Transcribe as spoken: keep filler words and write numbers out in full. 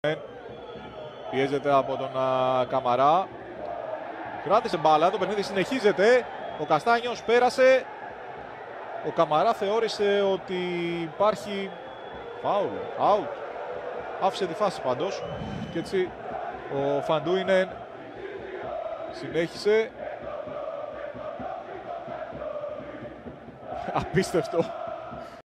Πιέζεται από τον α, Καμαρά. Κράτησε μπάλα, το παιχνίδι συνεχίζεται. Ο Καστάνιος πέρασε. Ο Καμαρά θεώρησε ότι υπάρχει φάουλ, out. Άφησε τη φάση πάντως. Και έτσι ο Φαντούινεν συνέχισε. Απίστευτο.